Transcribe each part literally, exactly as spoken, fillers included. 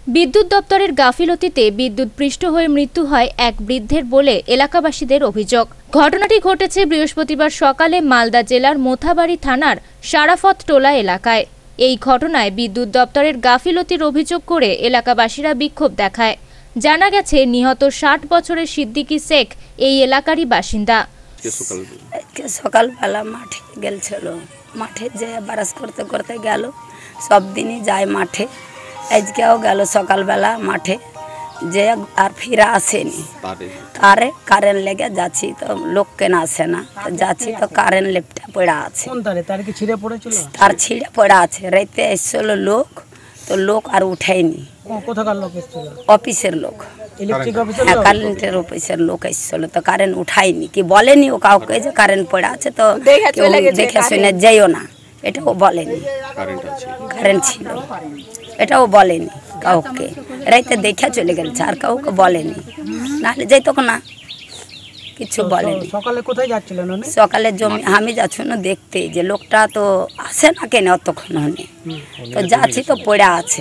বিদ্যুৎ দপ্তরের গাফিলতিতে বিদ্যুৎ পৃষ্ঠ হয়ে মৃত্যু হয় এক বৃদ্ধের বলে এলাকাবাসীদের অভিযোগ। ঘটনাটি ঘটেছে বৃহস্পতিবার সকালে মালদা জেলার মোথাবাড়ি থানার সারাফত টোলা এলাকায়। এই ঘটনায় বিদ্যুৎ দপ্তরের গাফিলতির অভিযোগ করে এলাকাবাসীরা বিক্ষোভ দেখায়। জানা গেছে নিহত ষাট বছরের সিদ্দিকী শেখ এই এলাকারই বাসিন্দা। সকালবেলা মাঠে গেছিল, মাঠে যে বারাস করতে করতে গেল, সব দিনই যায় মাঠে। আজকেও গেল সকালবেলা মাঠে, যে আর ফিরে আসেনি। তারে কারেন্ট লেগে যাচ্ছি তো লোক কেন আসে না, তো যাচ্ছি তো কারেন্ট লেপটা পড়া আছে, তার ছিঁড়ে পড়া আছে। রাইতে এসছিল লোক, তো লোক আর উঠেনি। অফিসের লোক, কারেন্টের অফিসের লোক এসছিল, তো কারেন্ট উঠায়নি। কি বলেনি ও কাউকে যে কারেন্ট পড়া আছে, তো দেখে শুনে যাইও না, এটাও বলেনি। কারেন্ট ছিল এটাও বলেনি কাউকে, রাইতে দেখে চলে গেছে, আর কাউকে বলেনি, নাহলে যাইতো না, কিছু বলেনি। সকালে কোথায় যাচ্ছিলেন? সকালে জমি আমি যাচ্ছি না দেখতে, যে লোকটা তো আসে না কেন অতক্ষণ হনে, তো যাচ্ছি তো পড়ে আছে।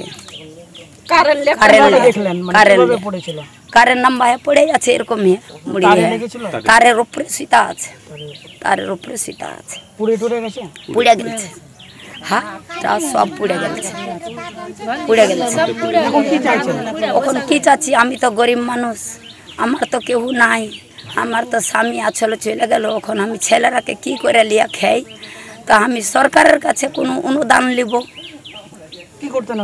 কারেন্ট নাম্বারে পড়ে আছে, এরকম তারের উপরে সীতা আছে, তারের উপরে সীতা আছে, পুড়ে গেছে। হ্যাঁ, সব পুড়ে গেছে, পুড়ে গেছে। এখন কি চাচ্ছি, আমি তো গরিব মানুষ, আমার তো কেউ নাই, আমার তো স্বামী আসলে চলে গেল। এখন আমি ছেলেরাকে কি করে লিয়া খাই, তো আমি সরকারের কাছে কোনো অনুদান নিব। কি করতেন?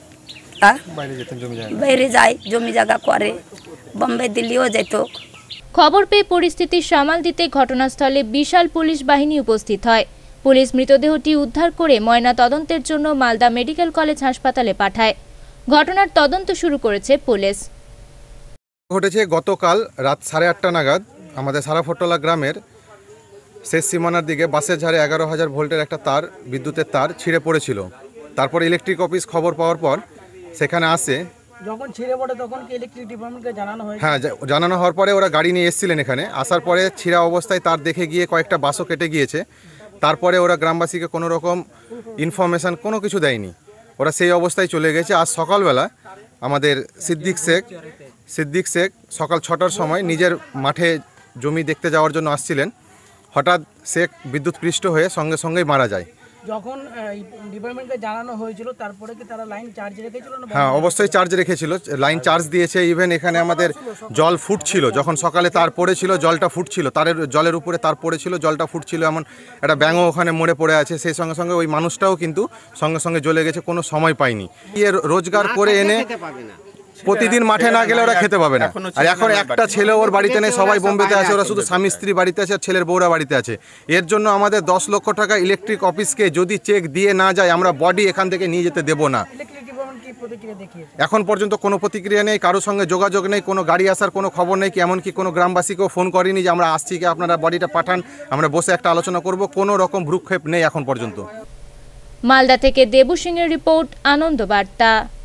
বাইরে যাই, জমি জায়গা করে, বোম্বে দিল্লিও যেত। খবর পেয়ে পরিস্থিতি সামাল দিতে ঘটনাস্থলে বিশাল পুলিশ বাহিনী উপস্থিত হয়। পুলিশ মৃতদেহটি উদ্ধার করে ময়না তদন্তের জন্য মালদা মেডিকেল কলেজ হাসপাতালে পাঠায়। ঘটনার তদন্ত শুরু করেছে পুলিশ। ঘটেছে গতকাল রাত সাড়ে আটটা নাগাদ আমাদের সারাফটোলা গ্রামের শেষ সীমানার দিকে বাসের ঝাড়ে এগারো হাজার ভোল্টের একটা তার, বিদ্যুতের তার ছিঁড়ে পড়েছিল। তারপর ইলেকট্রিক অফিস খবর পাওয়ার পর সেখানে আসে। যখন ছিঁড়ে পড়ে তখন কি ইলেকট্রিক ডিপার্টমেন্টকে জানানো হয়? হ্যাঁ, জানানো হওয়ার পরে ওরা গাড়ি নিয়ে এসেছিলেন এখানে। আসার পরে ছিঁড়া অবস্থায় তার দেখে গিয়ে কয়েকটা বাসও কেটে গিয়েছে। তারপরে ওরা গ্রামবাসীকে কোনো রকম ইনফরমেশান কোনো কিছু দেয়নি, ওরা সেই অবস্থায় চলে গেছে। আজ সকালবেলা আমাদের সিদ্দিক শেখ সিদ্দিক শেখ সকাল ছটার সময় নিজের মাঠে জমি দেখতে যাওয়ার জন্য আসছিলেন। হঠাৎ শেখ বিদ্যুৎ পৃষ্ঠ হয়ে সঙ্গে সঙ্গেই মারা যায়। যখন ডিপার্টমেন্টকে জানানো হয়েছিল তারপরে কি তারা লাইন চার্জ রেখেছিল? হ্যাঁ, অবশ্যই চার্জ রেখেছিল, লাইন চার্জ দিয়েছে। ইভেন এখানে আমাদের জল ফুটছিল, যখন সকালে তার পড়েছিল জলটা ফুটছিল, তারের জলের উপরে তার পড়েছিল, জলটা ফুটছিল। এমন একটা ব্যাঙও ওখানে মরে পড়ে আছে। সেই সঙ্গে সঙ্গে ওই মানুষটাও কিন্তু সঙ্গে সঙ্গে জ্বলে গেছে, কোনো সময় পায়নি। এর রোজগার করে এনে প্রতিদিন মাঠে না গেলে ওরা খেতে পাবে না। আর এখন একটা ছেলে ওর বাড়িতে নেই, সবাই বোম্বেতে আছে, ওরা শুধু স্বামী স্ত্রী বাড়িতে আছে, আর ছেলের বউরা বাড়িতে আছে। এর জন্য আমাদের দশ লক্ষ টাকা ইলেকট্রিক অফিসকে যদি চেক দিয়ে না যায়, আমরা বডি এখান থেকে নিয়ে যেতে দেবো না। এখন পর্যন্ত কোনো প্রতিক্রিয়া নেই, কারোর সঙ্গে যোগাযোগ নেই, কোনো গাড়ি আসার কোনো খবর নেই, কি এমনকি কোনো গ্রামবাসীকেও ফোন করেনি যে আমরা আসছি, কি আপনারা বডিটা পাঠান, আমরা বসে একটা আলোচনা করব। কোনো রকম ভ্রুক্ষেপ নেই এখন পর্যন্ত। মালদা থেকে দেবু সিংয়ের রিপোর্ট, আনন্দ বার্তা।